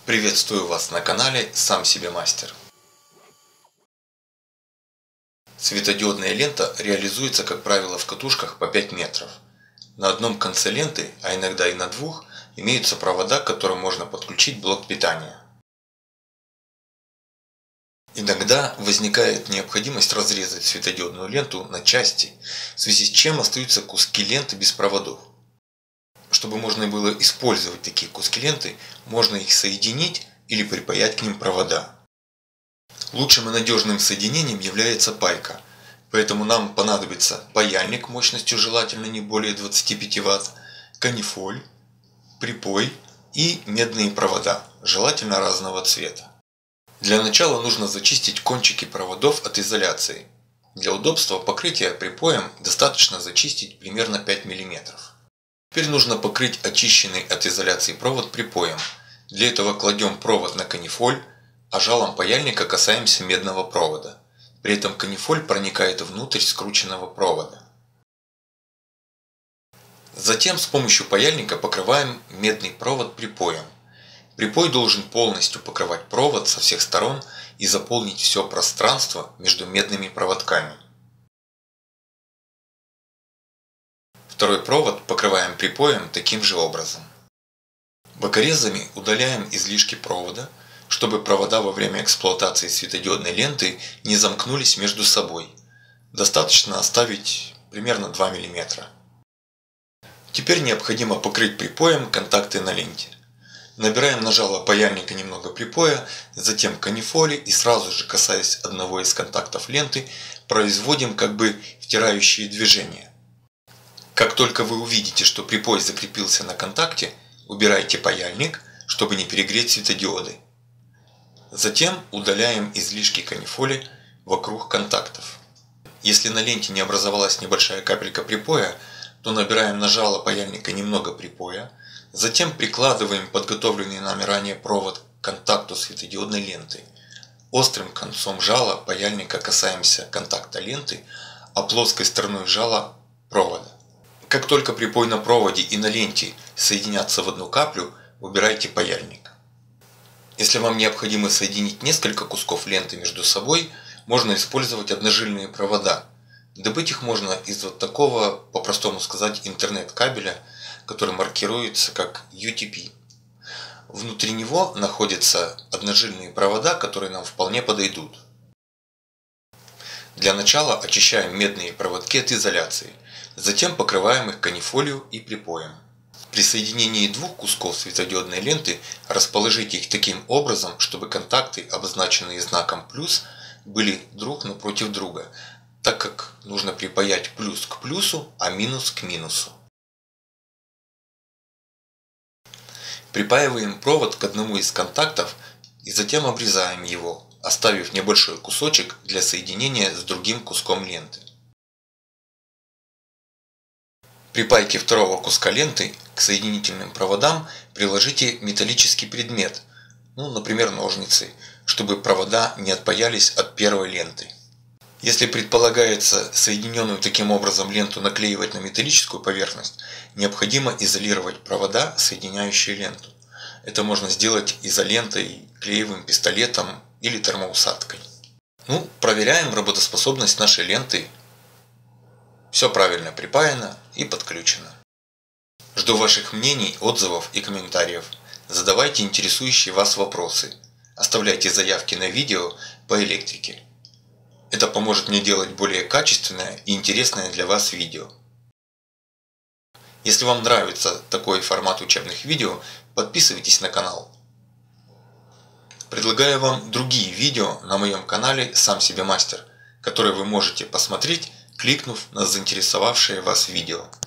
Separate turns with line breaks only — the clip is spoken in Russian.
Приветствую вас на канале Сам себе мастер. Светодиодная лента реализуется, как правило, в катушках по 5 метров. На одном конце ленты, а иногда и на двух, имеются провода, к которым можно подключить блок питания. Иногда возникает необходимость разрезать светодиодную ленту на части, в связи с чем остаются куски ленты без проводов. Чтобы можно было использовать такие куски ленты, можно их соединить или припаять к ним провода. Лучшим и надежным соединением является пайка, поэтому нам понадобится паяльник мощностью желательно не более 25 Вт, канифоль, припой и медные провода, желательно разного цвета. Для начала нужно зачистить кончики проводов от изоляции. Для удобства покрытия припоем достаточно зачистить примерно 5 мм. Теперь нужно покрыть очищенный от изоляции провод припоем. Для этого кладем провод на канифоль, а жалом паяльника касаемся медного провода. При этом канифоль проникает внутрь скрученного провода. Затем с помощью паяльника покрываем медный провод припоем. Припой должен полностью покрывать провод со всех сторон и заполнить все пространство между медными проводками. Второй провод покрываем припоем таким же образом. Бокорезами удаляем излишки провода, чтобы провода во время эксплуатации светодиодной ленты не замкнулись между собой. Достаточно оставить примерно 2 мм. Теперь необходимо покрыть припоем контакты на ленте. Набираем на жало паяльника немного припоя, затем канифоли и сразу же, касаясь одного из контактов ленты, производим как бы втирающие движения. Как только вы увидите, что припой закрепился на контакте, убирайте паяльник, чтобы не перегреть светодиоды. Затем удаляем излишки канифоли вокруг контактов. Если на ленте не образовалась небольшая капелька припоя, то набираем на жало паяльника немного припоя, затем прикладываем подготовленный нами ранее провод к контакту светодиодной ленты. Острым концом жала паяльника касаемся контакта ленты, а плоской стороной жала провода. Как только припой на проводе и на ленте соединятся в одну каплю, убирайте паяльник. Если вам необходимо соединить несколько кусков ленты между собой, можно использовать одножильные провода. Добыть их можно из вот такого, по-простому сказать, интернет-кабеля, который маркируется как UTP. Внутри него находятся одножильные провода, которые нам вполне подойдут. Для начала очищаем медные проводки от изоляции, затем покрываем их канифолью и припоем. При соединении двух кусков светодиодной ленты расположите их таким образом, чтобы контакты, обозначенные знаком плюс, были друг напротив друга, так как нужно припаять плюс к плюсу, а минус к минусу. Припаиваем провод к одному из контактов и затем обрезаем его, оставив небольшой кусочек для соединения с другим куском ленты. При пайке второго куска ленты к соединительным проводам приложите металлический предмет, например ножницы, чтобы провода не отпаялись от первой ленты. Если предполагается соединенную таким образом ленту наклеивать на металлическую поверхность, необходимо изолировать провода, соединяющие ленту. Это можно сделать изолентой, клеевым пистолетом или термоусадкой. Проверяем работоспособность нашей ленты. Все правильно припаяно и подключено. Жду ваших мнений, отзывов и комментариев. Задавайте интересующие вас вопросы. Оставляйте заявки на видео по электрике. Это поможет мне делать более качественное и интересное для вас видео. Если вам нравится такой формат учебных видео, подписывайтесь на канал. Предлагаю вам другие видео на моем канале Сам себе мастер, которые вы можете посмотреть, кликнув на заинтересовавшее вас видео.